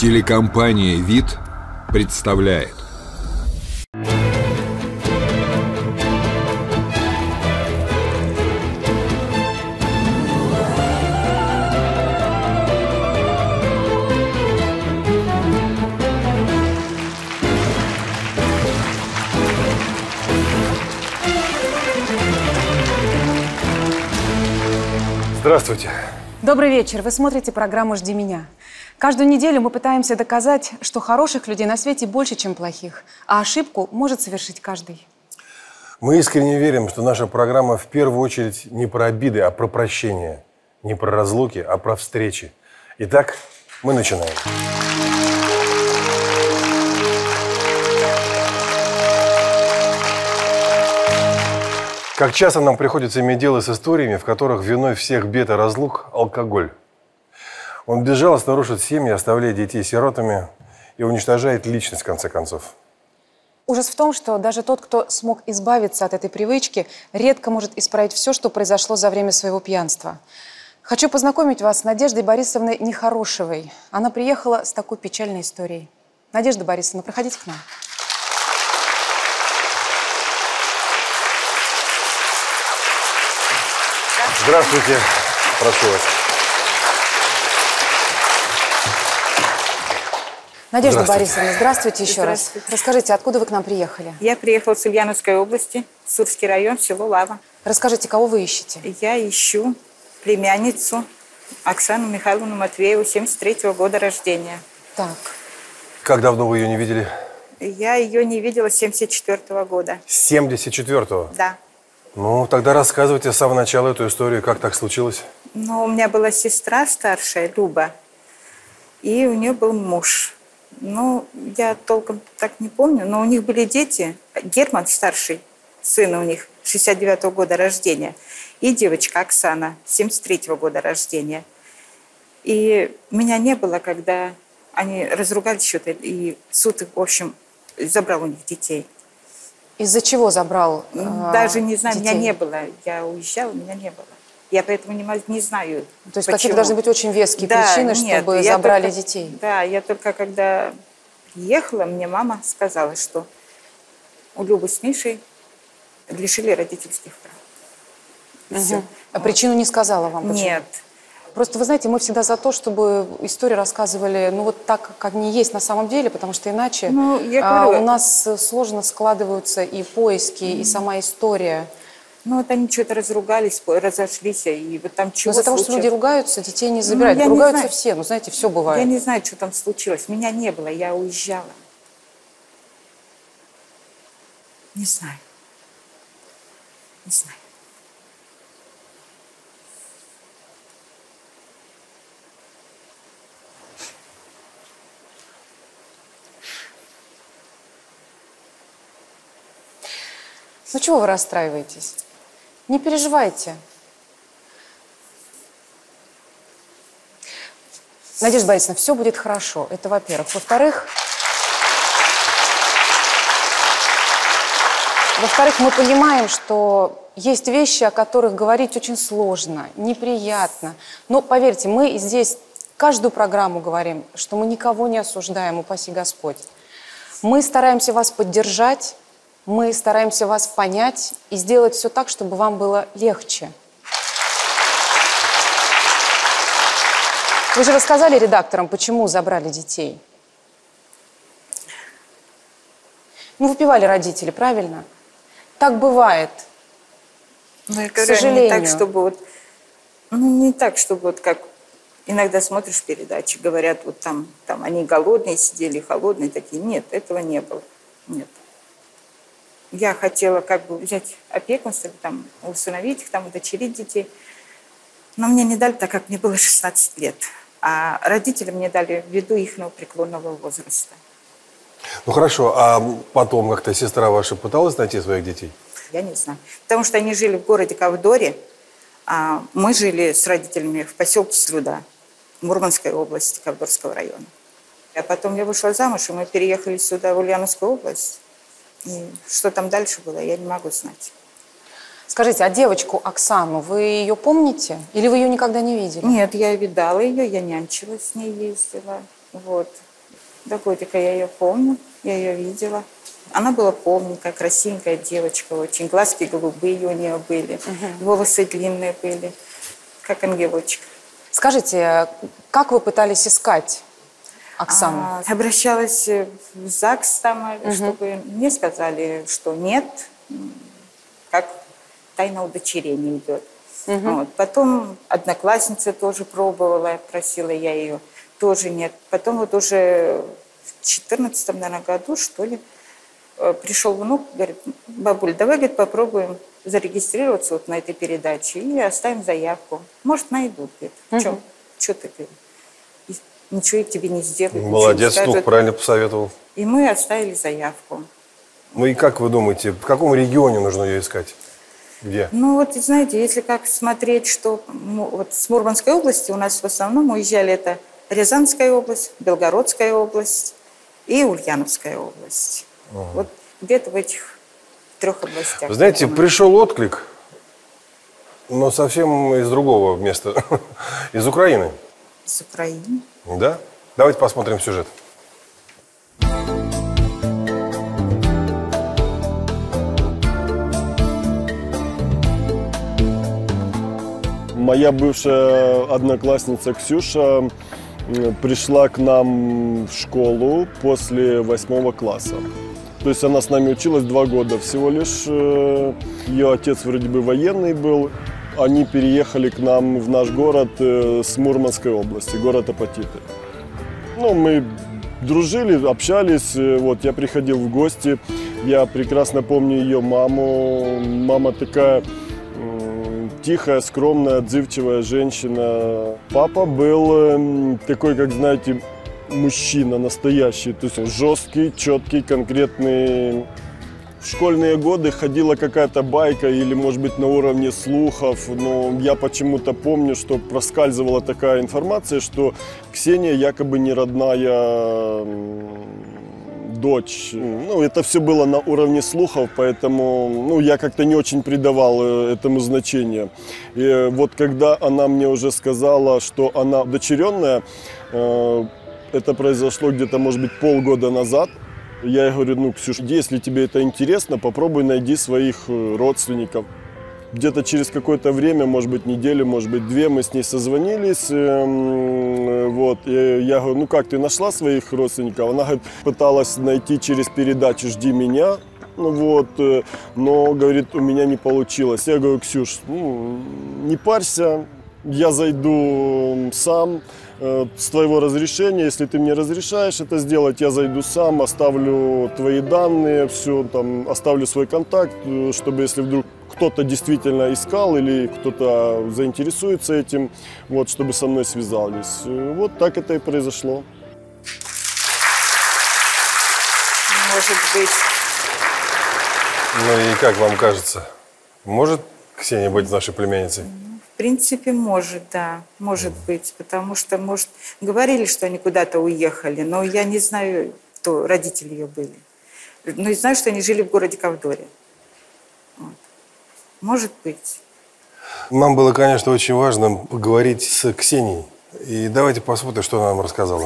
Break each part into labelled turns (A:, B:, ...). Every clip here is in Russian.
A: Телекомпания «Вид» представляет.
B: Здравствуйте.
C: Добрый вечер. Вы смотрите программу «Жди меня». Каждую неделю мы пытаемся доказать, что хороших людей на свете больше, чем плохих, а ошибку может совершить каждый.
B: Мы искренне верим, что наша программа в первую очередь не про обиды, а про прощение. Не про разлуки, а про встречи. Итак, мы начинаем. Как часто нам приходится иметь дело с историями, в которых виной всех бед и разлук – алкоголь. Он безжалостно рушит семьи, оставляя детей сиротами и уничтожает личность, в конце концов.
C: Ужас в том, что даже тот, кто смог избавиться от этой привычки, редко может исправить все, что произошло за время своего пьянства. Хочу познакомить вас с Надеждой Борисовной Нехорошевой. Она приехала с такой печальной историей. Надежда Борисовна, проходите к нам.
B: Здравствуйте. Прошу вас.
C: Надежда Борисовна, здравствуйте еще раз. Расскажите, откуда вы к нам приехали?
D: Я приехала с Ульяновской области, Сурский район, село Лава.
C: Расскажите, кого вы ищете?
D: Я ищу племянницу Оксану Михайловну Матвееву, 73-го года рождения.
C: Так.
B: Как давно вы ее не видели?
D: Я ее не видела с 74-го года.
B: С 74-го?
D: Да.
B: Ну, тогда рассказывайте с самого начала эту историю, как так случилось.
D: Ну, у меня была сестра старшая, Люба, и у нее был муж. Ну, я толком так не помню, но у них были дети. Герман, старший, сын у них, 69-го года рождения, и девочка Оксана, 73-го года рождения. И меня не было, когда они разругались что-то, и суд, в общем, забрал у них детей.
C: Из-за чего забрал
D: Даже не знаю,
C: детей?
D: меня не было. Я уезжала, меня не было. Я поэтому не знаю,
C: То есть какие-то должны быть очень веские причины, чтобы забрали детей? Да,
D: я только когда ехала, мне мама сказала, что у Любы с Мишей лишили родительских прав.
C: Все. А причину не сказала вам? Почему?
D: Нет.
C: Просто, вы знаете, мы всегда за то, чтобы истории рассказывали, ну, вот так, как они есть на самом деле, потому что иначе у нас сложно складываются и поиски, и сама история.
D: Ну, вот они что-то разругались, разошлись, и вот там чего
C: из-за того, что люди ругаются, детей не забирают.
D: Ну,
C: ругаются все, ну, знаете, все бывает.
D: Я не знаю, что там случилось. Меня не было, я уезжала. Не знаю. Не знаю.
C: Ну, чего вы расстраиваетесь? Не переживайте. Надежда Борисовна, все будет хорошо. Это во-первых. Во-вторых, мы понимаем, что есть вещи, о которых говорить очень сложно, неприятно. Но поверьте, мы здесь каждую программу говорим, что мы никого не осуждаем, упаси Господь. Мы стараемся вас поддержать. Мы стараемся вас понять и сделать все так, чтобы вам было легче. Вы же рассказали редакторам, почему забрали детей? Ну, выпивали родители, правильно? Так бывает.
D: Ну, я
C: к
D: говорю,
C: сожалению.
D: Не так, чтобы вот, ну, не так, чтобы вот как иногда смотришь передачи, говорят, вот там они голодные сидели, холодные такие. Нет, этого не было. Нет. Я хотела как бы взять опекунство, там, усыновить их, там, удочерить детей. Но мне не дали, так как мне было 16 лет. А родители мне дали ввиду их преклонного возраста.
B: Ну хорошо, а потом как-то сестра ваша пыталась найти своих детей?
D: Я не знаю. Потому что они жили в городе Ковдоре, а мы жили с родителями в поселке Слюда, Мурманской области, Ковдорского района. А потом я вышла замуж, и мы переехали сюда, в Ульяновскую область. И что там дальше было, я не могу знать.
C: Скажите, а девочку Оксану, вы ее помните? Или вы ее никогда не видели?
D: Нет, я видала ее, я нянчилась с ней, ездила. Вот. До годика я ее помню, я ее видела. Она была полненькая, красивенькая девочка очень. Глазки голубые у нее были, волосы длинные были, как ангелочек.
C: Скажите, как вы пытались искать Оксану?
D: Обращалась в ЗАГС, там, чтобы мне сказали, что нет, как тайна удочерения идет. Вот. Потом одноклассница тоже пробовала, просила я ее, тоже нет. Потом вот уже в 14-м, наверное, году, что ли, пришел внук, говорит: бабуль, давай, говорит, попробуем зарегистрироваться вот на этой передаче и оставим заявку. Может, найдут. Что ты, говорит, ничего я тебе не сделаю.
B: Молодец, внук правильно посоветовал.
D: И мы оставили заявку.
B: Ну и как вы думаете, в каком регионе нужно ее искать? Где?
D: Ну вот, знаете, если как смотреть, что вот с Мурманской области у нас в основном уезжали это Рязанская область, Белгородская область и Ульяновская область. Вот где-то в этих 3 областях.
B: Вы знаете, пришел отклик, но совсем из другого места, из Украины.
D: Из Украины?
B: Да? Давайте посмотрим сюжет.
E: Моя бывшая одноклассница Ксюша пришла к нам в школу после 8 класса. То есть она с нами училась 2 года всего лишь. Ее отец вроде бы военный был. Они переехали к нам в наш город с Мурманской области, город Апатиты. Ну, мы дружили, общались. Вот, я приходил в гости. Я прекрасно помню ее маму. Мама такая тихая, скромная, отзывчивая женщина. Папа был такой, как знаете, мужчина настоящий, то есть жесткий, четкий, конкретный. В школьные годы ходила какая-то байка или, может быть, на уровне слухов, но я почему-то помню, что проскальзывала такая информация, что Ксения якобы не родная дочь. Ну, это все было на уровне слухов, поэтому я как-то не очень придавал этому значения. И вот когда она мне уже сказала, что она удочеренная, это произошло где-то, может быть, полгода назад. Я ей говорю: Ксюш, если тебе это интересно, попробуй найди своих родственников. Где-то через какое-то время, может быть, неделю, может быть, 2, мы с ней созвонились. Вот. И я говорю: как ты нашла своих родственников? Она говорит, пыталась найти через передачу «Жди меня». Вот, но, говорит, у меня не получилось. Я говорю: Ксюш, не парься, я зайду сам. С твоего разрешения, если ты мне разрешаешь это сделать, я зайду сам, оставлю твои данные, все, там, оставлю свой контакт, чтобы если вдруг кто-то действительно искал или кто-то заинтересуется этим, вот, чтобы со мной связались. Вот так это и произошло.
D: Может быть.
B: Ну и как вам кажется, может Ксения быть нашей племянницей?
D: В принципе, может, да, может быть, потому что, может, говорили, что они куда-то уехали, но я не знаю, кто родители ее были. Но я знаю, что они жили в городе Ковдоре. Вот. Может быть.
B: Нам было, конечно, очень важно поговорить с Ксенией. И давайте посмотрим, что она нам рассказала.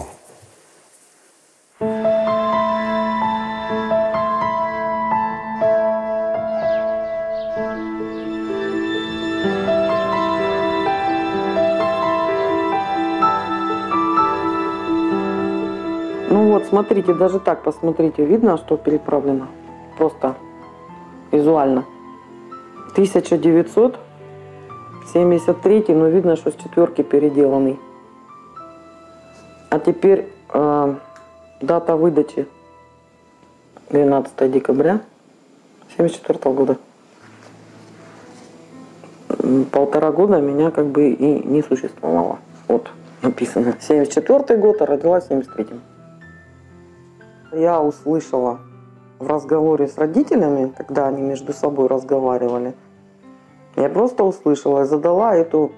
F: Ну вот, смотрите, даже так посмотрите, видно, что переправлено? Просто визуально. 1973, но видно, что с 4 переделанный. А теперь дата выдачи 12 декабря 1974 года. 1,5 года меня как бы и не существовало. Вот написано 74 год, а родилась в 73-м. Я услышала в разговоре с родителями, когда они между собой разговаривали, я просто услышала и задала эту,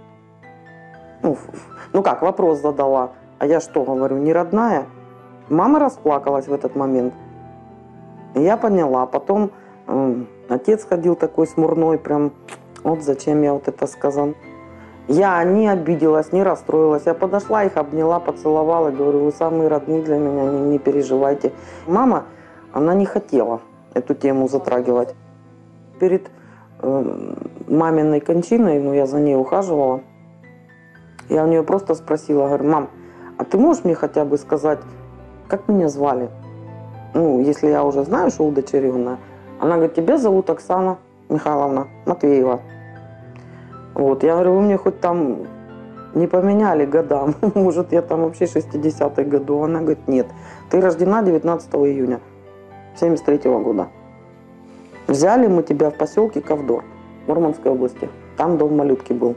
F: вопрос задала. А я что, говорю, не родная? Мама расплакалась в этот момент. И я поняла. Потом отец ходил такой смурной, прям, вот зачем я вот это сказал. Я не обиделась, не расстроилась. Я подошла, их обняла, поцеловала. Говорю, вы самые родные для меня, не переживайте. Мама, она не хотела эту тему затрагивать. Перед маминой кончиной, я за ней ухаживала, я у нее просто спросила, говорю, мам, а ты можешь мне хотя бы сказать, как меня звали? Если я уже знаю, что удочеренная. Она говорит, тебя зовут Оксана Михайловна Матвеева. Я говорю, вы мне хоть там не поменяли годам, может, я там вообще 60-х году. Она говорит, нет, ты рождена 19 июня 73 года. Взяли мы тебя в поселке Ковдор, Мурманской области. Там дом малютки был.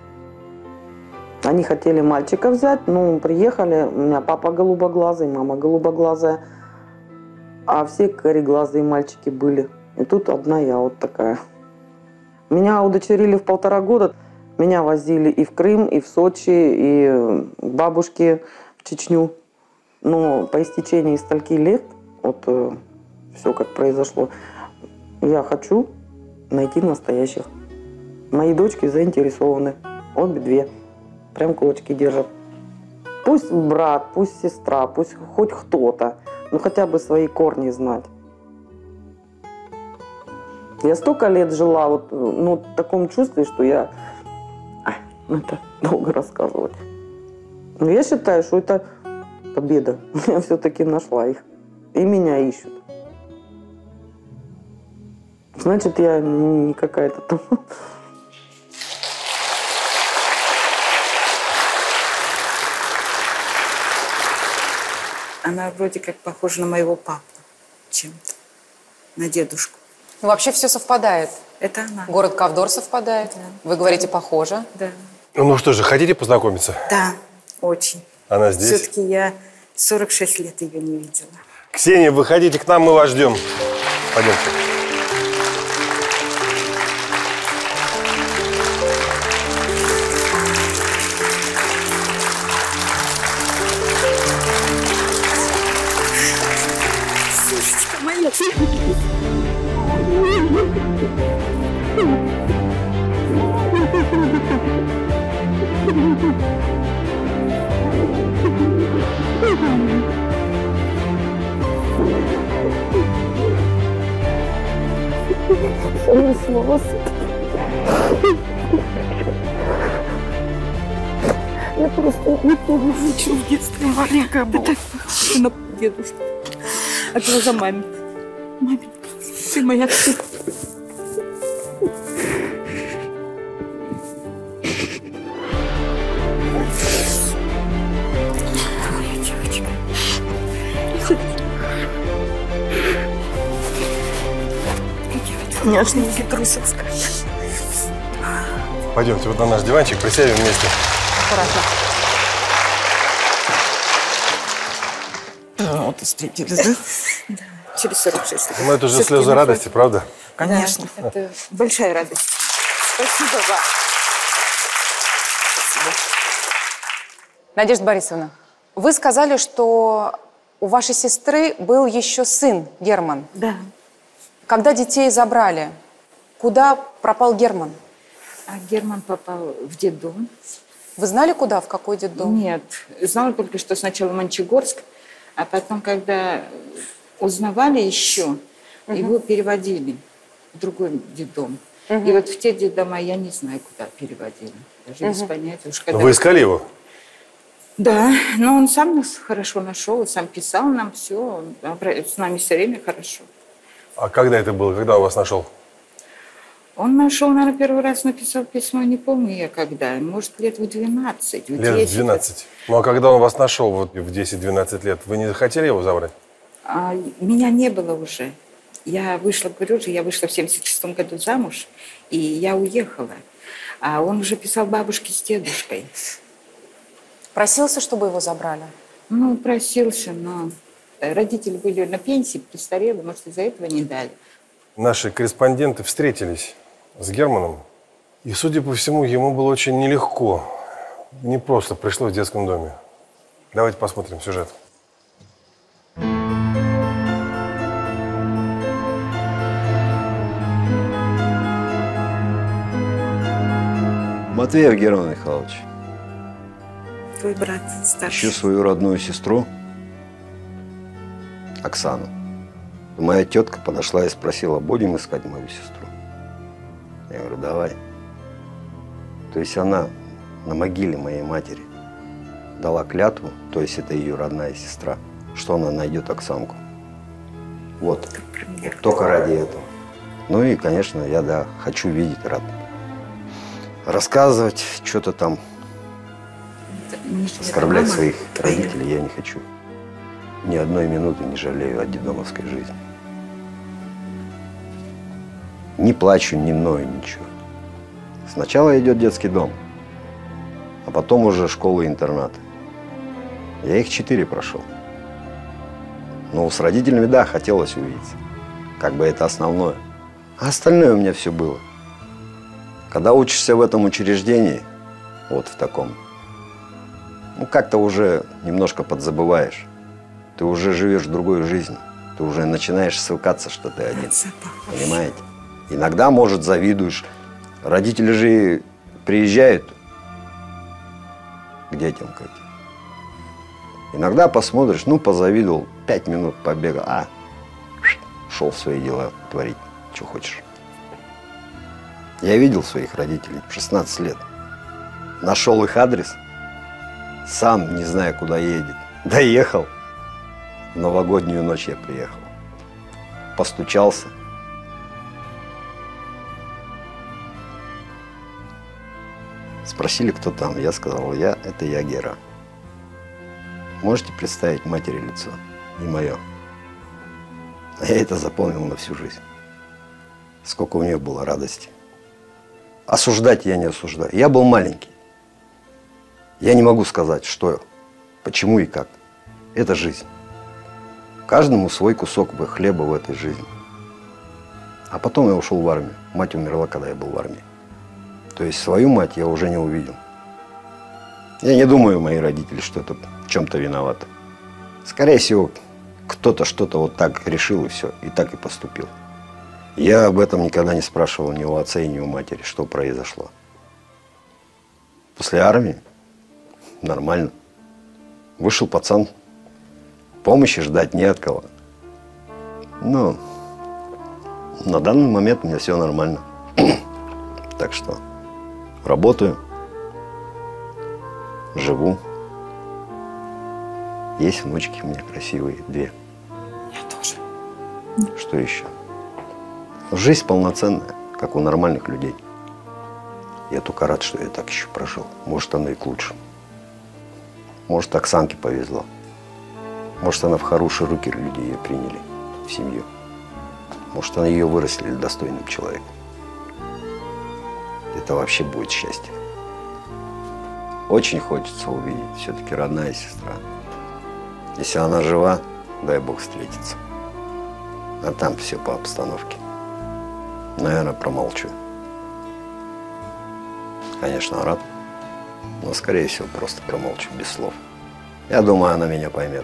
F: Они хотели мальчика взять, приехали, у меня папа голубоглазый, мама голубоглазая, а все кореглазые мальчики были. И тут одна я вот такая. Меня удочерили в 1,5 года. Меня возили и в Крым, и в Сочи, и к бабушке в Чечню. Но по истечении стольки лет, все как произошло, я хочу найти настоящих. Мои дочки заинтересованы, обе две. Прям кулачки держат. Пусть брат, пусть сестра, пусть хоть кто-то, хотя бы свои корни знать. Я столько лет жила в таком чувстве, что я... это долго рассказывать. Но я считаю, что это победа. Я все-таки нашла их. И меня ищут. Значит, я не какая-то там...
D: Она вроде как похожа на моего папу чем-то, на дедушку.
C: Вообще все совпадает.
D: Это она.
C: Город Ковдор совпадает.
D: Да.
C: Вы говорите, похоже.
D: Да.
B: Ну что же, хотите познакомиться?
D: Да, очень.
B: Она здесь?
D: Все-таки я 46 лет ее не видела.
B: Ксения, выходите к нам, мы вас ждем. Пойдемте.
D: Сушечка моя.
G: Я просто не помню ничего в детстве. Маленькая была. Ты так похожа на дедушку. А глаза маме. Маме, ты моя ты. Девочка. Меня аж ноги трусят, скажешь.
B: Пойдемте вот на наш диванчик, присядем вместе.
C: Аккуратно.
F: Вот и встретились, да?
D: Да, через 46 лет.
B: Ну, это же слезы радости, правда?
F: Конечно.
D: Да, это большая радость. Спасибо вам. Спасибо.
C: Надежда Борисовна, вы сказали, что у вашей сестры был еще сын Герман.
D: Да.
C: Когда детей забрали, куда пропал Герман?
D: А Герман попал в детдом.
C: Вы знали, куда, в какой детдом?
D: Нет. Знала только, что сначала в Мончегорск, а потом, когда узнавали еще, его переводили в другой детдом. И вот в те детдома я не знаю, куда переводили. Даже без понятия. Уж когда
B: Вы искали его?
D: Да, но он сам нас хорошо нашел, сам писал нам все, с нами все время хорошо.
B: А когда это было? Когда он вас нашел?
D: Он нашел, наверное, первый раз написал письмо, не помню я когда, может, лет в 12, в 10.
B: Лет в 12. Ну, а когда он вас нашел в 10-12 лет, вы не захотели его забрать?
D: А меня не было уже. Я вышла, говорю же, я вышла в 76-м году замуж, и я уехала. А он уже писал бабушке с дедушкой.
C: Просился, чтобы его забрали?
D: Ну, просился, но родители были на пенсии, престарелые, может, из-за этого не дали.
B: Наши корреспонденты встретились с Германом, и, судя по всему, ему было очень нелегко. Не просто пришлось в детском доме. Давайте посмотрим сюжет.
H: Матвеев Герман Михайлович.
D: Твой брат старший.
H: Ищу свою родную сестру, Оксану. Моя тетка подошла и спросила, будем искать мою сестру? Я говорю, давай. То есть она на могиле моей матери дала клятву, то есть это ее родная сестра, что она найдет Оксанку. Вот только ради этого. Ну и, конечно, я, да, хочу видеть, рад. Рассказывать, что-то там, оскорблять своих родителей я не хочу. Ни одной минуты не жалею от детдомовской жизни. Не плачу, не ною, ничего. Сначала идет детский дом, а потом уже школы и интернаты. Я их 4 прошел. Но с родителями, да, хотелось увидеться. Как бы это основное. А остальное у меня все было. Когда учишься в этом учреждении, вот в таком, ну как-то уже немножко подзабываешь. Ты уже живешь другой жизнью. Ты уже начинаешь свыкаться, что ты один. Понимаете? Иногда, может, завидуешь. Родители же приезжают к детям. Иногда посмотришь, ну, позавидовал, 5 минут побегал, шел в свои дела творить, что хочешь. Я видел своих родителей в 16 лет. Нашел их адрес, сам не зная, куда едет. Доехал. В новогоднюю ночь я приехал. Постучался. Спросили, кто там. Я сказал, это я, Гера. Можете представить матери лицо? Не мое. А я это запомнил на всю жизнь. Сколько у нее было радости. Осуждать я не осуждаю. Я был маленький. Я не могу сказать, что, почему и как. Это жизнь. Каждому свой кусок хлеба в этой жизни. А потом я ушел в армию. Мать умерла, когда я был в армии. То есть свою мать я уже не увидел. Я не думаю, мои родители, что это в чем-то виноваты. Скорее всего, кто-то что-то вот так решил и все, и так и поступил. Я об этом никогда не спрашивал ни у отца, ни у матери, что произошло. После армии нормально. Вышел пацан, помощи ждать не от кого. Ну, на данный момент у меня все нормально. Так что работаю, живу. Есть внучки у меня красивые, 2.
D: Я тоже.
H: Что еще? Жизнь полноценная, как у нормальных людей. Я только рад, что я так еще прожил. Может, оно и к лучшему. Может, Оксанке повезло. Может, она в хорошие руки люди ее приняли в семью. Может, она ее вырастили достойным человеком. Это вообще будет счастье. Очень хочется увидеть все-таки родная сестра. Если она жива, дай Бог встретиться. А там все по обстановке. Наверное, промолчу. Конечно, рад. Но, скорее всего, просто промолчу без слов. Я думаю, она меня поймет.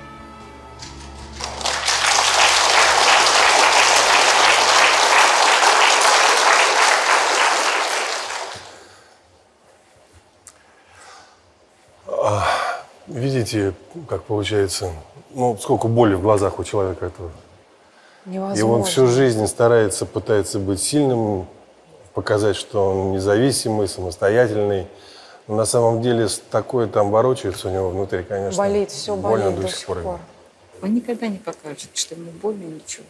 B: Видите, как получается, ну, сколько боли в глазах у человека этого.
C: Невозможно.
B: И он всю жизнь пытается быть сильным, показать, что он независимый, самостоятельный. Но на самом деле такое там ворочается у него внутри, конечно.
C: Болит, все
B: больно
C: болит
B: до сих пор.
D: Он никогда не покажет, что ему больно, ничего.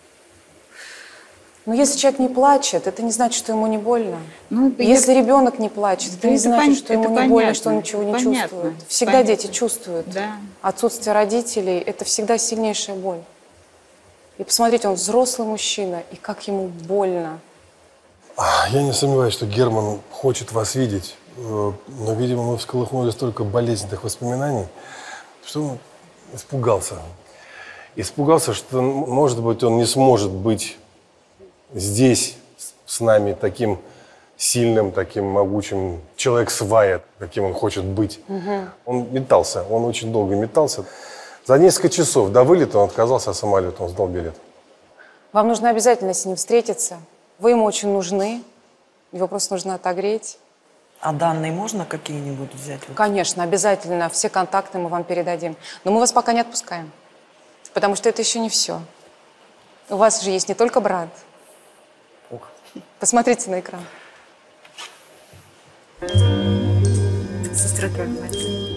C: Но если человек не плачет, это не значит, что ему не больно.
D: Ну,
C: Если ребенок не плачет, это
D: Да
C: не
D: это
C: значит, что
D: это
C: ему не больно,
D: понятно,
C: что он ничего не
D: понятно,
C: чувствует. Всегда
D: понятно.
C: дети чувствуют.
D: Да.
C: Отсутствие родителей – это всегда сильнейшая боль. И посмотрите, он взрослый мужчина, и как ему больно.
B: Я не сомневаюсь, что Герман хочет вас видеть, но, видимо, мы всколыхнули столько болезненных воспоминаний, что он испугался. Испугался, что, может быть, он не сможет быть здесь с нами таким сильным, таким могучим, человек-свая, каким он хочет быть. Он метался, он очень долго метался. За несколько часов до вылета он отказался от самолета, он сдал билет.
C: Вам нужно обязательно с ним встретиться. Вы ему очень нужны. Его просто нужно отогреть.
F: А данные можно какие-нибудь взять?
C: Конечно, обязательно. Все контакты мы вам передадим. Но мы вас пока не отпускаем. Потому что это еще не все. У вас же есть не только брат. Посмотрите на экран.
D: Сестра твоя мать.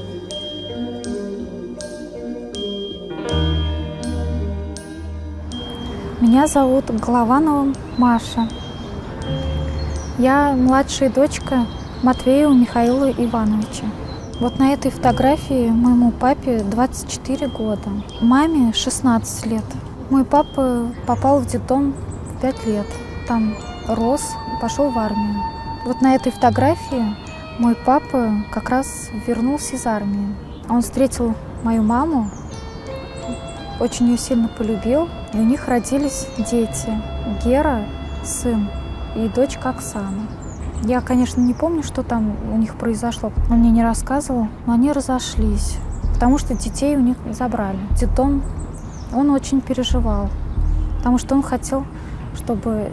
I: Меня зовут Голованова Маша. Я младшая дочка Матвеева Михаила Ивановича. Вот на этой фотографии моему папе 24 года, маме 16 лет. Мой папа попал в детдом в 5 лет. Там рос, пошел в армию. Вот на этой фотографии мой папа как раз вернулся из армии. Он встретил мою маму, очень ее сильно полюбил, и у них родились дети. Гера, сын, и дочка Оксана. Я, конечно, не помню, что там у них произошло, он мне не рассказывал, но они разошлись, потому что детей у них забрали. Детдом он очень переживал, потому что он хотел, чтобы,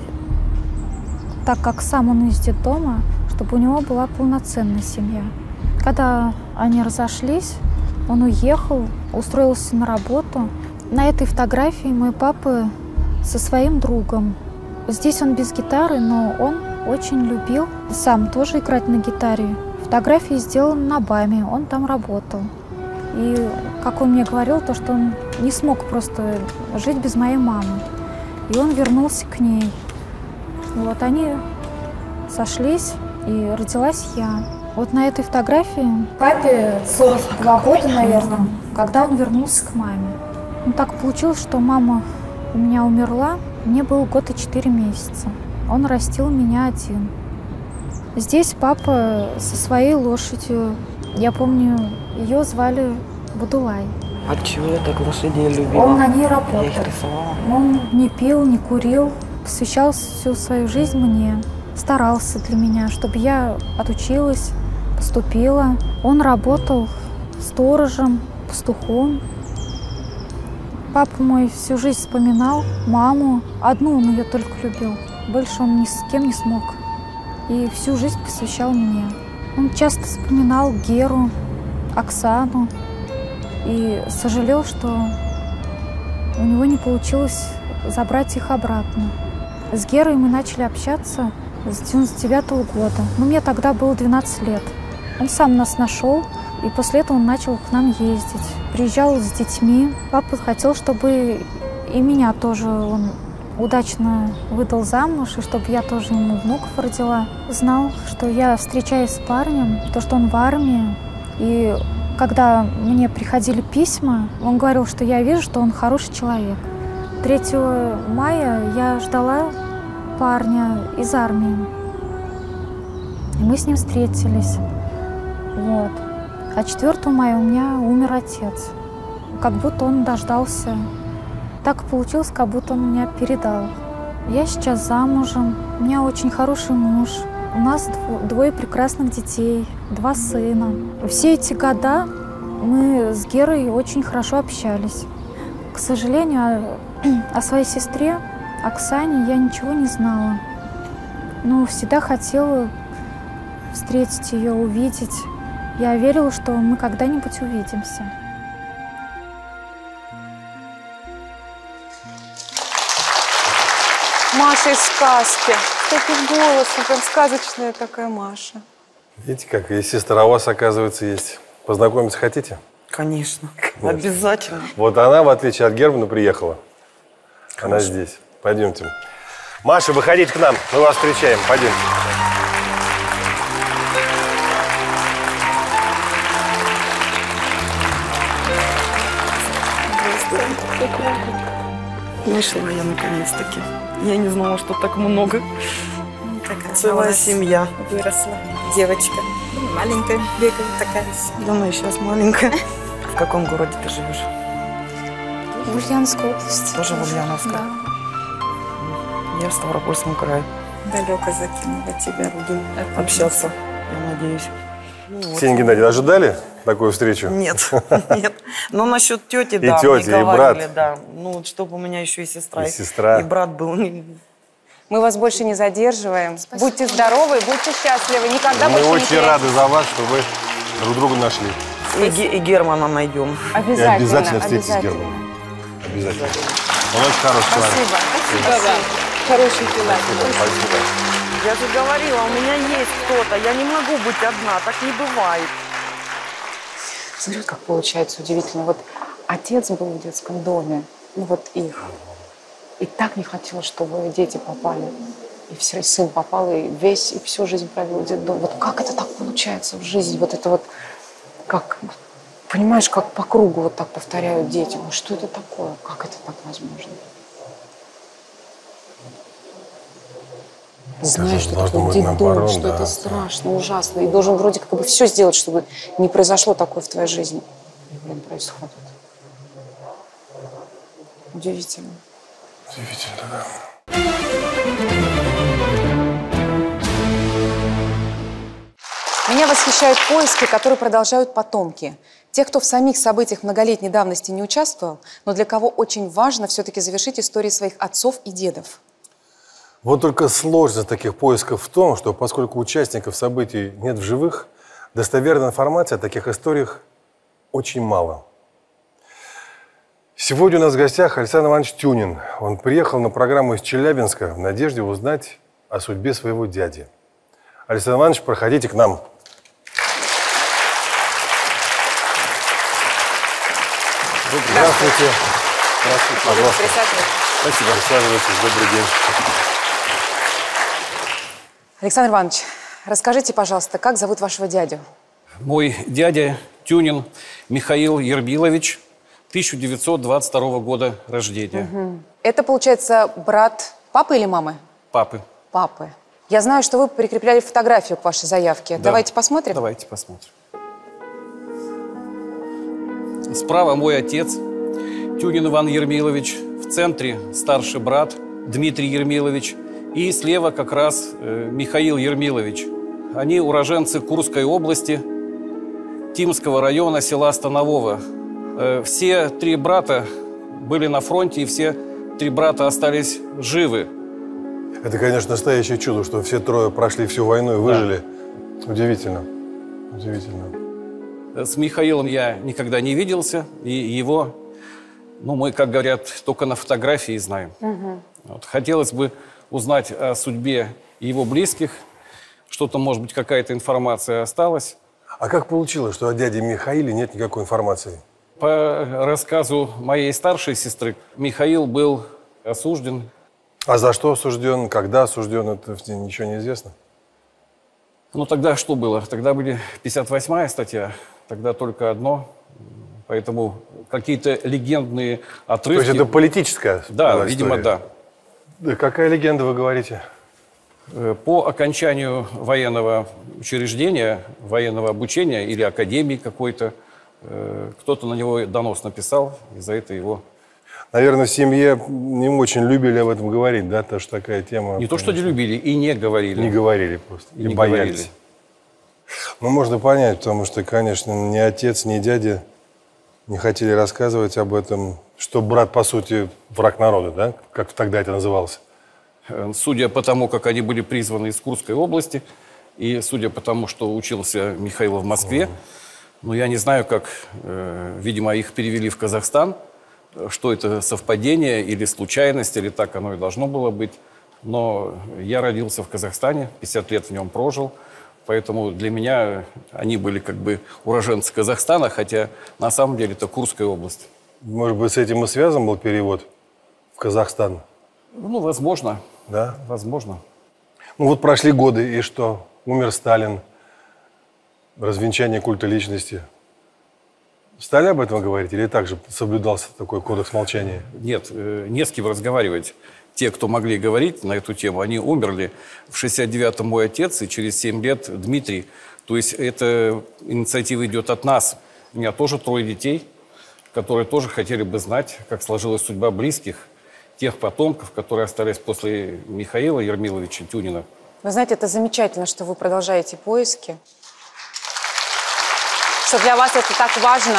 I: так как сам он из детдома, чтобы у него была полноценная семья. Когда они разошлись, он уехал, устроился на работу. На этой фотографии мой папа со своим другом. Здесь он без гитары, но он очень любил сам тоже играть на гитаре. Фотографии сделаны на БАМе, он там работал. И, как он мне говорил, то, что он не смог просто жить без моей мамы. И он вернулся к ней. И вот они сошлись, и родилась я. Вот на этой фотографии папе 42 года, наверное, когда он вернулся к маме. Ну, так получилось, что мама у меня умерла, мне было 1 год и 4 месяца. Он растил меня один. Здесь папа со своей лошадью. Я помню, ее звали Будулай.
F: От чего я так лошадей любила?
I: Он на ней работал.
F: Я их рисовала.
I: Он не пил, не курил, посвящал всю свою жизнь мне. Старался для меня, чтобы я отучилась, поступила. Он работал сторожем, пастухом. Папа мой всю жизнь вспоминал маму. Одну он ее только любил. Больше он ни с кем не смог. И всю жизнь посвящал мне. Он часто вспоминал Геру, Оксану. И сожалел, что у него не получилось забрать их обратно. С Герой мы начали общаться с 99-го года. Но мне тогда было 12 лет. Он сам нас нашел. И после этого он начал к нам ездить. Приезжал с детьми. Папа хотел, чтобы и меня тоже он удачно выдал замуж, и чтобы я тоже ему внуков родила. Знал, что я встречаюсь с парнем, то, что он в армии. И когда мне приходили письма, он говорил, что я вижу, что он хороший человек. 3 мая я ждала парня из армии. И мы с ним встретились. Вот. А 4 мая у меня умер отец. Как будто он дождался. Так получилось, как будто он меня передал. Я сейчас замужем. У меня очень хороший муж. У нас 2 прекрасных детей, 2 сына. Все эти года мы с Герой очень хорошо общались. К сожалению, о своей сестре Оксане я ничего не знала. Но всегда хотела встретить ее, увидеть. Я верила, что мы когда-нибудь увидимся.
C: Маша из сказки. С таким голосом, прям сказочная такая Маша.
B: Видите, как и сестра у вас, оказывается, есть. Познакомиться хотите?
F: Конечно. Обязательно.
B: Вот она, в отличие от Германа, приехала. Она здесь. Пойдемте. Маша, выходите к нам. Мы вас встречаем. Пойдемте.
F: Нашла я наконец-таки. Я не знала, что так много.
D: Такая
F: Целая семья.
D: Выросла. Девочка. Маленькая, бегает такая.
F: Да, она и сейчас маленькая. В каком городе ты живешь?
I: В Ульяновской области.
F: Тоже в Ульяновской?
I: Да.
F: Я в Ставропольском крае.
D: Далеко закинула тебя.
F: Буду общаться, я надеюсь.
B: Ксения Геннадьевна, ожидали такую встречу?
F: Нет, нет. Но насчет тети, да,
B: тетя,
F: мне
B: и
F: говорили,
B: брат.
F: да. Ну, вот чтобы у меня еще и сестра,
B: И сестра.
F: и брат был.
C: Мы вас больше не задерживаем.
I: Спасибо.
C: Будьте здоровы, будьте счастливы. Никогда
B: Мы
C: больше не
B: очень
C: теряйте.
B: рады за вас, что вы друг друга нашли.
F: И Германа найдем.
C: Обязательно.
B: И обязательно встретитесь с Германом. Обязательно. Он очень хороший человек.
C: Спасибо. Спасибо. Хороший человек.
B: Спасибо.
F: Я же говорила, у меня есть кто-то. Я не могу быть одна, так не бывает.
C: Смотри, как получается удивительно. Вот отец был в детском доме, ну вот их. И так не хотел, чтобы дети попали. И все, сын попал, и всю жизнь провел в детдоме. Вот как это так получается в жизни? Вот это вот, как, понимаешь, как по кругу вот так повторяют дети. Ну что это такое? Как это так возможно? Знаешь, что такое детдом, что это страшно, ужасно. И должен вроде как бы все сделать, чтобы не произошло такое в твоей жизни. И, блин, происходит. Удивительно.
B: Удивительно, да.
C: Меня восхищают поиски, которые продолжают потомки. Тех, кто в самих событиях многолетней давности не участвовал, но для кого очень важно все-таки завершить истории своих отцов и дедов.
B: Вот только сложность таких поисков в том, что поскольку участников событий нет в живых, достоверной информации о таких историях очень мало. Сегодня у нас в гостях Александр Иванович Тюнин. Он приехал на программу из Челябинска в надежде узнать о судьбе своего дяди. Александр Иванович, проходите к нам. Здравствуйте. Здравствуйте. Пожалуйста. Спасибо. Присаживайтесь. Добрый день.
C: Александр Иванович, расскажите, пожалуйста, как зовут вашего дядю?
J: Мой дядя Тюнин Михаил Ермилович, 1922 года рождения.
C: Угу. Это, получается, брат папы или мамы?
J: Папы.
C: Папы. Я знаю, что вы прикрепляли фотографию к вашей заявке.
J: Да.
C: Давайте посмотрим?
J: Давайте посмотрим. Справа мой отец, Тюнин Иван Ермилович. В центре старший брат Дмитрий Ермилович. И слева как раз Михаил Ермилович. Они уроженцы Курской области, Тимского района, села Станового. Все три брата были на фронте, и все три брата остались живы.
B: Это, конечно, настоящее чудо, что все трое прошли всю войну и выжили. Да. Удивительно. Удивительно.
J: С Михаилом я никогда не виделся, и его, ну, мы, как говорят, только на фотографии знаем. Угу. Вот. Хотелось бы узнать о судьбе его близких. Что-то, может быть, какая-то информация осталась.
B: А как получилось, что о дяде Михаиле нет никакой информации?
J: По рассказу моей старшей сестры, Михаил был осужден.
B: А за что осужден, когда осужден, это ничего не известно?
J: Ну, тогда что было? Тогда были 58-я статья, тогда только одно. Поэтому какие-то легендные отрывки...
B: То есть это политическая
J: Да, видимо, да.
B: Какая легенда, вы говорите?
J: По окончанию военного учреждения, военного обучения или академии какой-то, кто-то на него донос написал, и за это его...
B: Наверное, в семье не очень любили об этом говорить, да? Потому что такая тема...
J: Не то, что не любили, и не говорили.
B: Не говорили просто, и боялись. Говорили. Ну, можно понять, потому что, конечно, ни отец, ни дядя не хотели рассказывать об этом, что брат, по сути, враг народа, да? Как тогда это называлось.
J: Судя по тому, как они были призваны из Курской области, и судя по тому, что учился Михаил в Москве, ну, я не знаю, как, видимо, их перевели в Казахстан, что это совпадение или случайность, или так оно и должно было быть. Но я родился в Казахстане, 50 лет в нем прожил, поэтому для меня они были как бы уроженцы Казахстана, хотя на самом деле это Курская область.
B: Может быть, с этим и связан был перевод в Казахстан?
J: Ну, возможно.
B: Да?
J: Возможно.
B: Ну вот прошли годы, и что? Умер Сталин, развенчание культа личности. Стали об этом говорить или также соблюдался такой кодекс молчания?
J: Нет, не с кем разговаривать. Те, кто могли говорить на эту тему, они умерли. В 69-м мой отец и через 7 лет Дмитрий. То есть эта инициатива идет от нас. У меня тоже 3 детей, которые тоже хотели бы знать, как сложилась судьба близких, тех потомков, которые остались после Михаила Ермиловича Тюнина.
C: Вы знаете, это замечательно, что вы продолжаете поиски. Что для вас это так важно.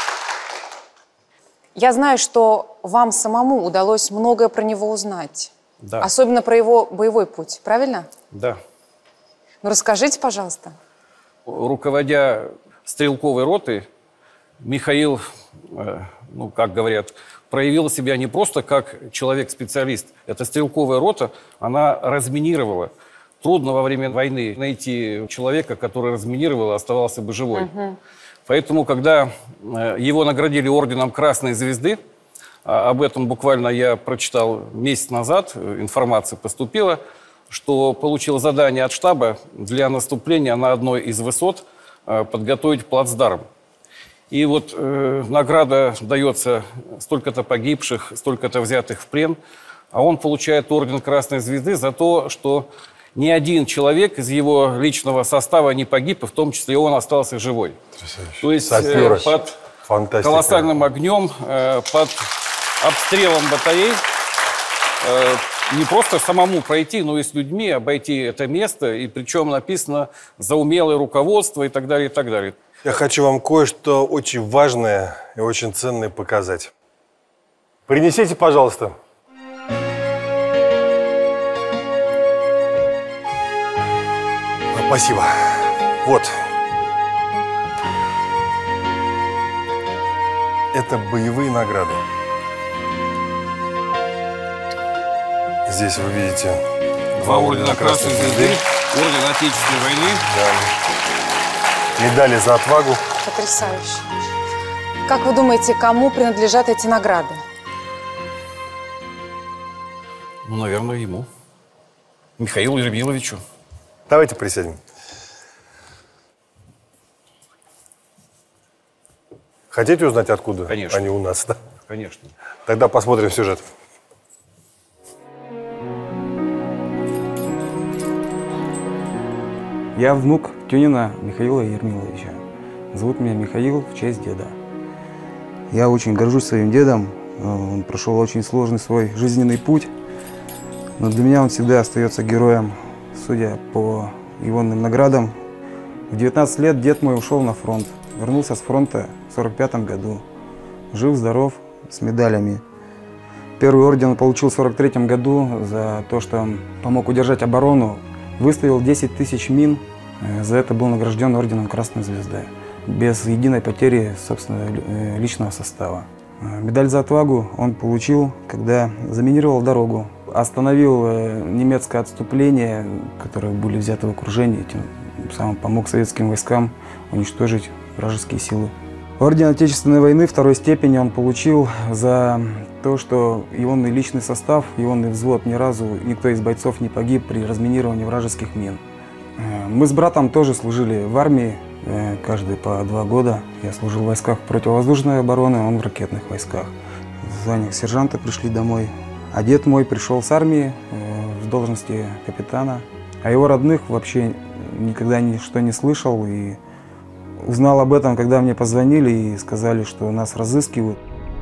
C: Я знаю, что вам самому удалось многое про него узнать.
J: Да.
C: Особенно про его боевой путь, правильно?
J: Да.
C: Ну, расскажите, пожалуйста.
J: Руководя стрелковой ротой, Михаил, ну, как говорят, проявил себя не просто как человек-специалист. Эта стрелковая рота, она разминировала. Трудно во время войны найти человека, который разминировал и оставался бы живой. Поэтому, когда его наградили орденом Красной Звезды, об этом буквально я прочитал месяц назад, информация поступила, что получил задание от штаба для наступления на одной из высот подготовить плацдарм. И вот награда дается столько-то погибших, столько-то взятых в плен, а он получает орден Красной Звезды за то, что ни один человек из его личного состава не погиб, и в том числе он остался живой. То есть под колоссальным огнем, под обстрелом батарей не просто самому пройти, но и с людьми обойти это место, и причем написано «за умелое руководство» и так далее, и так далее.
B: Я хочу вам кое-что очень важное и очень ценное показать. Принесите, пожалуйста. Спасибо. Вот. Это боевые награды. Здесь вы видите
J: два ордена Красной Звезды, орден Отечественной войны.
B: Да. Медали за отвагу.
C: Потрясающе. Как вы думаете, кому принадлежат эти награды?
J: Ну, наверное, ему. Михаилу Ермиловичу.
B: Давайте присядем. Хотите узнать, откуда
J: Конечно.
B: они у нас? Да?
J: Конечно.
B: Тогда посмотрим сюжет.
K: Я внук Тюнина Михаила Ермиловича. Зовут меня Михаил в честь деда. Я очень горжусь своим дедом. Он прошел очень сложный свой жизненный путь. Но для меня он всегда остается героем, судя по егонным наградам. В 19 лет дед мой ушел на фронт. Вернулся с фронта в 1945 году. Жив-здоров, с медалями. Первый орден он получил в 1943 году за то, что он помог удержать оборону. Выставил 10 тысяч мин. За это был награжден орденом Красной Звезды. Без единой потери, собственно, личного состава. Медаль за отвагу он получил, когда заминировал дорогу. Остановил немецкое отступление, которое были взяты в окружение. Тем самым помог советским войскам уничтожить вражеские силы. Орден Отечественной войны второй степени он получил за то, что ионный личный состав, ионный взвод, ни разу никто из бойцов не погиб при разминировании вражеских мин. Мы с братом тоже служили в армии, каждый по 2 года. Я служил в войсках противовоздушной обороны, он в ракетных войсках. В званиях сержанта пришли домой. А дед мой пришел с армии в должности капитана. О его родных вообще никогда ничто не слышал. И узнал об этом, когда мне позвонили и сказали, что нас разыскивают.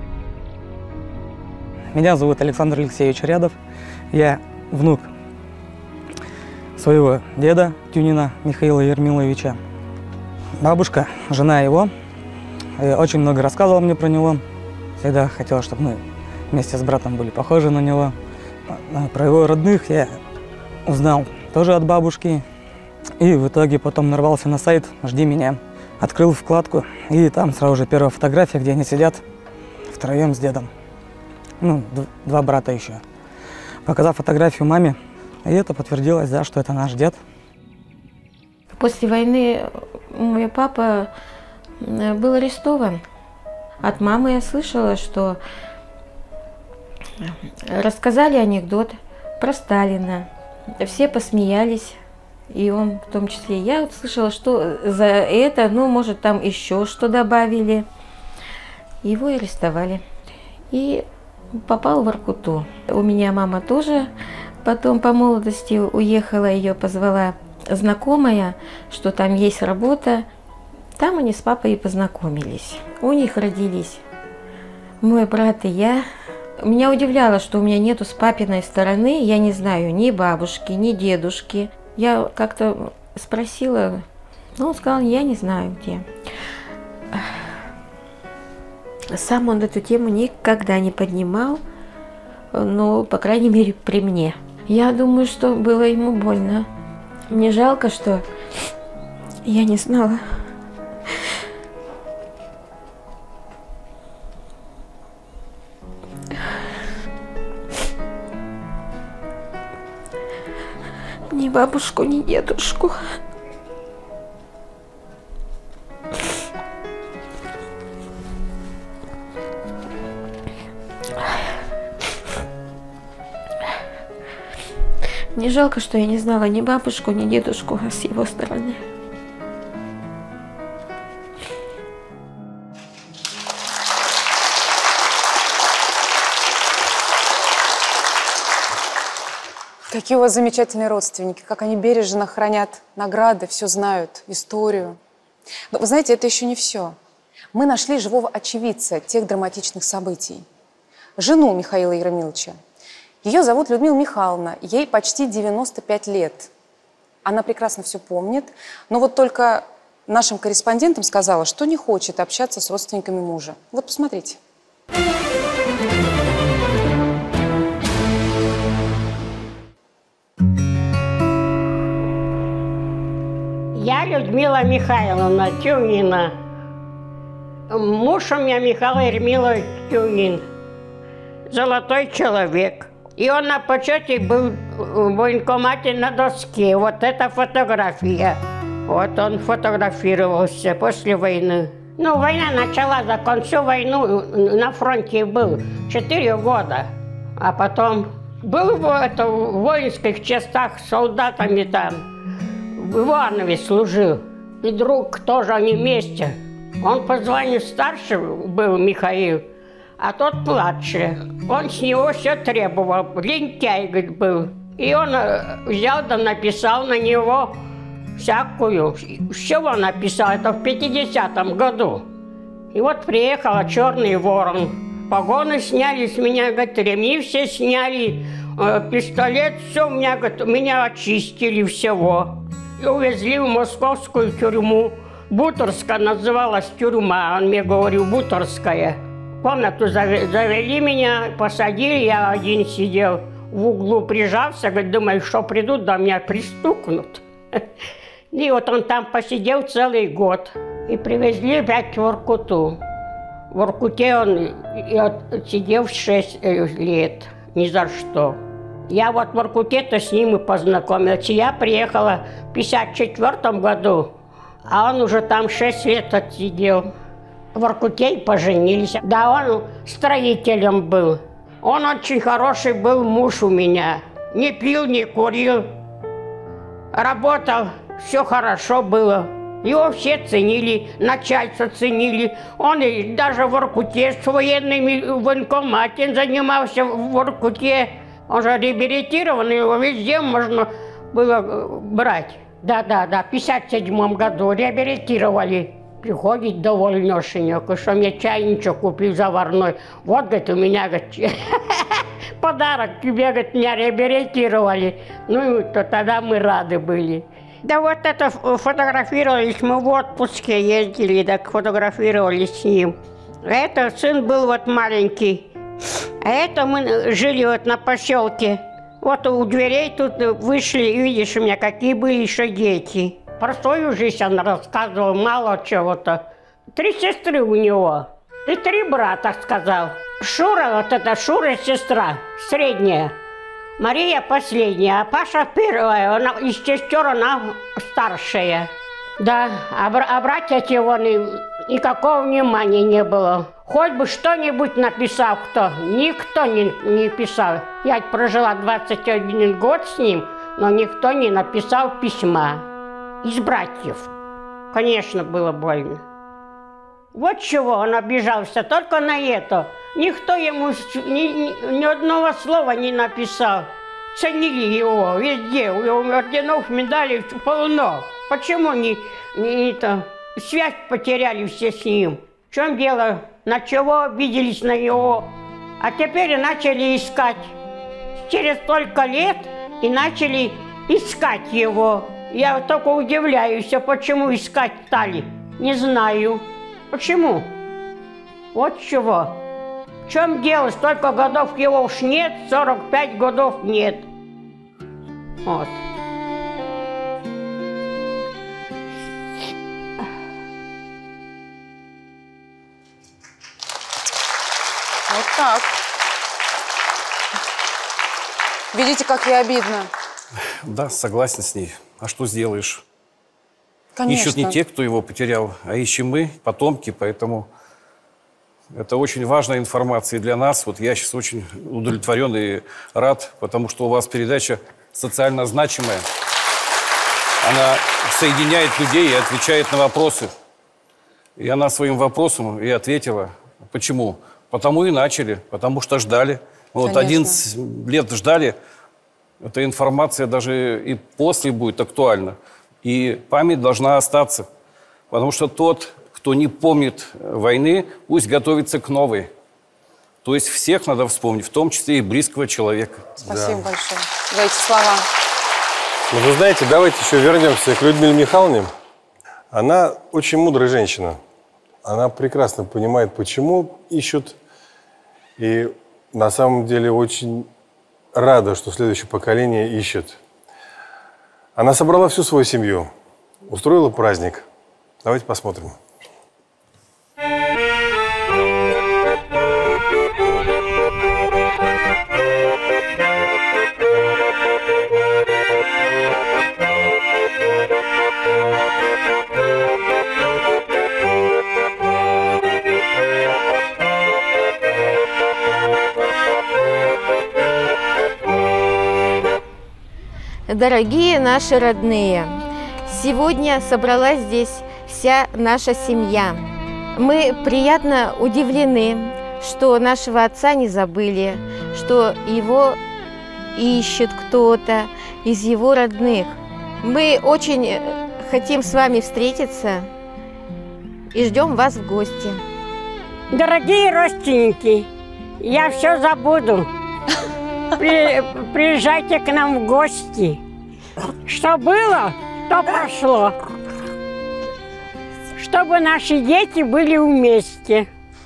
L: Меня зовут Александр Алексеевич Рядов. Я внук своего деда Тюнина Михаила Ермиловича. Бабушка, жена его, очень много рассказывала мне про него. Всегда хотела, чтобы мы вместе с братом были похожи на него. Про его родных я узнал тоже от бабушки. И в итоге потом нарвался на сайт «Жди меня». Открыл вкладку, и там сразу же первая фотография, где они сидят втроем с дедом. Ну, 2 брата еще. Показав фотографию маме, и это подтвердилось, да, что это наш дед.
M: После войны мой папа был арестован. От мамы я слышала, что рассказали анекдот про Сталина. Все посмеялись. И он в том числе. Я вот слышала, что за это, ну, может, там еще что добавили. Его арестовали. И попал в Воркуту. У меня мама тоже потом по молодости уехала, ее позвала знакомая, что там есть работа. Там они с папой и познакомились. У них родились мой брат и я. Меня удивляло, что у меня нету с папиной стороны, я не знаю, ни бабушки, ни дедушки. Я как-то спросила, но он сказал, я не знаю где. Сам он эту тему никогда не поднимал. ну, по крайней мере, при мне. Я думаю, что было ему больно. Мне жалко, что я не знала. Ни бабушку, ни дедушку. Мне жалко, что я не знала ни бабушку, ни дедушку с его стороны.
C: Какие у вас замечательные родственники, как они бережно хранят награды, все знают, историю. Но вы знаете, это еще не все. Мы нашли живого очевидца тех драматичных событий. Жену Михаила Ермиловича. Ее зовут Людмила Михайловна, ей почти 95 лет. Она прекрасно все помнит, но вот только нашим корреспондентам сказала, что не хочет общаться с родственниками мужа. Вот посмотрите.
N: Я Людмила Михайловна Тюнина. Муж у меня Михаил Ермилович Тюнин. Золотой человек. И он на почете был в военкомате на доске. Вот эта фотография. Вот он фотографировался после войны. Ну, война началась, он всю войну на фронте был. 4 года. А потом был в воинских частях с солдатами там. В Иванове служил. И друг тоже они вместе. Он по званию старше был, Михаил, а тот младше. Он с него все требовал. Лентяй, говорит, был. И он взял да написал на него всякую. Все он написал. Это в 50-м году. И вот приехала Черный Ворон. Погоны сняли с меня, говорит, ремни все сняли. Пистолет, все меня очистили всего. И увезли в московскую тюрьму. Буторская называлась тюрьма, он мне говорил, Буторская. В комнату завели меня, посадили, я один сидел в углу, прижался, говорит, думаю, что придут, да меня пристукнут. И вот он там посидел целый год. И привезли опять в Воркуту. В Воркуте он сидел 6 лет, ни за что. Я вот в Воркуте-то с ним и познакомилась. Я приехала в 54-м году, а он уже там 6 лет отсидел. В Воркуте и поженились. Да, он строителем был. Он очень хороший был муж у меня. Не пил, не курил. Работал, все хорошо было. Его все ценили, начальство ценили. Он и даже в Воркуте с военными в военкомате занимался в Воркуте. Он же реабилитирован, его везде можно было брать. Да, в 57-м году реабилитировали. Приходит довольнёшенек, что мне чайничок купил заварной. Вот, говорит, у меня, говорит, подарок тебе, говорит, меня реабилитировали. Ну, то тогда мы рады были. Да вот это фотографировались, мы в отпуске ездили, так фотографировались с ним. А это сын был вот маленький. А это мы жили вот на поселке. Вот у дверей тут вышли, и видишь, у меня какие были еще дети. Про свою жизнь он рассказывал, мало чего-то. 3 сестры у него и 3 брата, сказал. Шура, вот это Шура сестра, средняя. Мария последняя, а Паша первая, она, из сестер она старшая. Да, а братья те вон никакого внимания не было. Хоть бы что-нибудь написал кто, никто не писал. Я прожила 21 год с ним, но никто не написал письма. Из братьев. Конечно, было больно. Вот чего он обижался, только на это. Никто ему ни одного слова не написал. Ценили его везде, у него орденов, медалей полно. Почему связь потеряли все с ним? В чем дело? На чего обиделись на него? А теперь начали искать. Через столько лет и начали искать его. Я только удивляюсь, а почему искать стали? Не знаю. Почему? Вот чего. В чем дело? Столько годов его уж нет, 45 годов нет. Вот.
C: Вот так. Видите, как ей обидно?
J: Да, согласен с ней. А что сделаешь?
C: Конечно.
J: Ищут не те, кто его потерял, а ищем мы, потомки, поэтому это очень важная информация для нас. Вот я сейчас очень удовлетворен и рад, потому что у вас передача социально значимая. Она соединяет людей и отвечает на вопросы. И она своим вопросом и ответила. Почему? Потому и начали, потому что ждали. Вот 11 лет ждали. Эта информация даже и после будет актуальна. И память должна остаться. Потому что тот, кто не помнит войны, пусть готовится к новой. То есть всех надо вспомнить, в том числе и близкого человека.
C: Спасибо большое за эти слова.
B: Ну, вы знаете, давайте еще вернемся к Людмиле Михайловне. Она очень мудрая женщина. Она прекрасно понимает, почему ищут. И на самом деле очень рада, что следующее поколение ищет. Она собрала всю свою семью, устроила праздник. Давайте посмотрим.
M: Дорогие наши родные, сегодня собралась здесь вся наша семья. Мы приятно удивлены, что нашего отца не забыли, что его ищет кто-то из его родных. Мы очень хотим с вами встретиться и ждем вас в гости.
N: Дорогие родственники, я все забуду. Приезжайте к нам в гости. Что было, то прошло. Чтобы наши дети были вместе.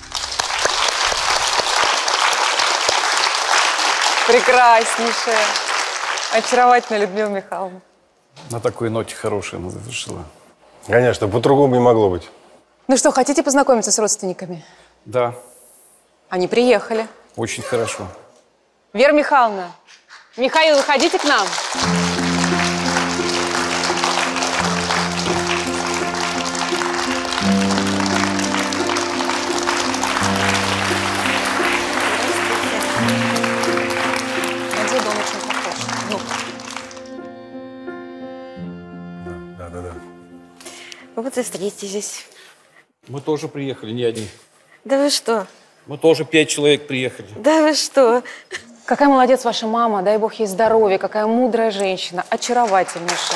C: Прекраснейшая. Очаровательная Людмила Михайловна.
J: На такой ноте хорошей она завершила.
B: Конечно, по-другому не могло быть.
C: Ну что, хотите познакомиться с родственниками?
J: Да.
C: Они приехали.
J: Очень хорошо.
C: Вера Михайловна, Михаил, выходите к нам. На деда он очень похож.
B: Да.
M: Вот и встретились.
J: Мы тоже приехали, не одни.
M: Да вы что?
J: Мы тоже 5 человек приехали.
M: Да вы что?
C: Какая молодец ваша мама, дай бог ей здоровья, какая мудрая женщина, очаровательнейшая.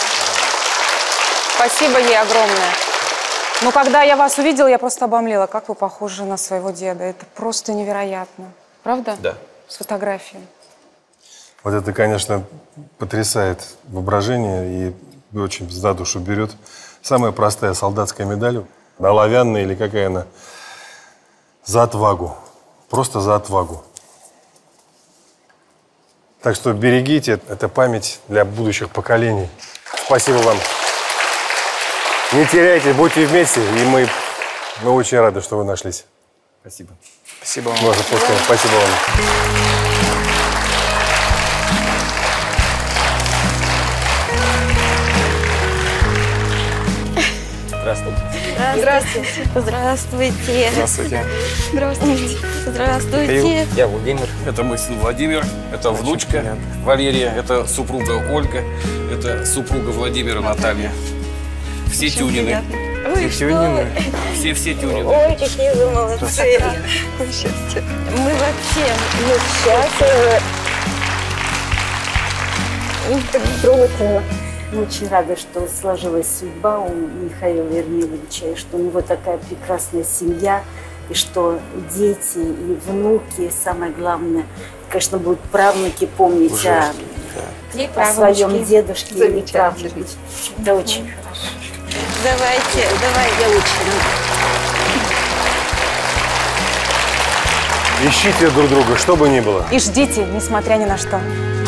C: Спасибо ей огромное. Но когда я вас увидела, я просто обомлела, как вы похожи на своего деда. Это просто невероятно. Правда?
J: Да.
C: С фотографией.
B: Вот это, конечно, потрясает воображение и очень за душу берет. Самая простая солдатская медаль, оловянная или какая она, за отвагу. Просто за отвагу. Так что берегите, это память для будущих поколений. Спасибо вам. Не теряйте, будьте вместе, и мы очень рады, что вы нашлись.
J: Спасибо.
K: Спасибо вам.
B: Можно просто. Спасибо вам.
K: Здравствуйте.
M: Здравствуйте. Здравствуйте.
K: Здравствуйте.
M: Здравствуйте. Здравствуйте.
K: Я Владимир.
J: Это мой сын Владимир, это внучка Валерия, это супруга Ольга, это супруга Владимира Наталья. Все Тюнины.
M: Ой,
K: Тюнины.
J: Все Тюнины.
M: Ой, какие вы молодцы. Мы вообще счастливы.
O: Так трогательно. Мы очень рады, что сложилась судьба у Михаила Ермиловича, и что у него такая прекрасная семья, и что дети и внуки, самое главное, конечно, будут правнуки помнить о своем дедушке и правнуке. Это очень хорошо.
M: Давайте,
O: я очень рада.
B: Ищите друг друга, что бы ни было.
C: И ждите, несмотря ни на что.